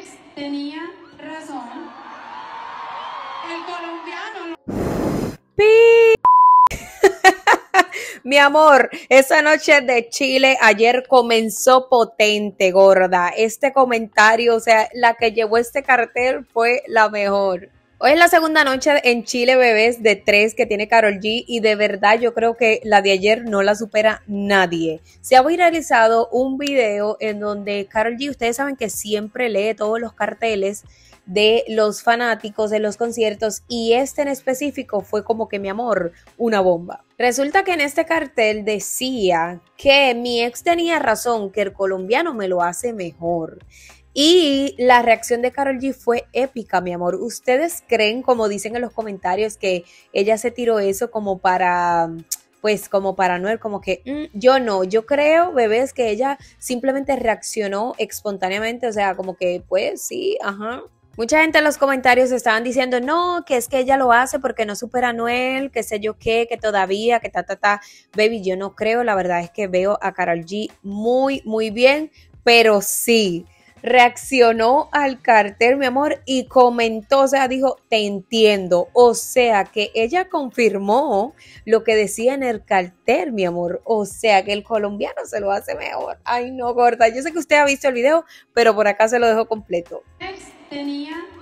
tenía razón. El colombiano. ¡Pi! Mi amor, esa noche de Chile ayer comenzó potente, gorda. Este comentario, o sea, la que llevó este cartel fue la mejor. Hoy es la segunda noche en Chile, bebés, de 3 que tiene Karol G y de verdad yo creo que la de ayer no la supera nadie. Se ha viralizado un video en donde Karol G, ustedes saben que siempre lee todos los carteles de los fanáticos de los conciertos y este en específico fue como que, mi amor, una bomba. Resulta que en este cartel decía que mi ex tenía razón, que el colombiano me lo hace mejor. Y la reacción de Karol G fue épica, mi amor. ¿Ustedes creen, como dicen en los comentarios, que ella se tiró eso como para, pues como para Noel, como que yo no, yo creo, bebés, que ella simplemente reaccionó espontáneamente, o sea, como que pues sí, ajá. Mucha gente en los comentarios estaban diciendo, no, que es que ella lo hace porque no supera a Noel, que sé yo qué, que todavía, que ta. Baby, yo no creo, la verdad es que veo a Karol G muy bien, pero sí, reaccionó al cartel, mi amor, y comentó, o sea, dijo, te entiendo, o sea, que ella confirmó lo que decía en el cartel, mi amor, o sea, que el colombiano se lo hace mejor. Ay, no, gorda, yo sé que usted ha visto el video, pero por acá se lo dejo completo. Tenía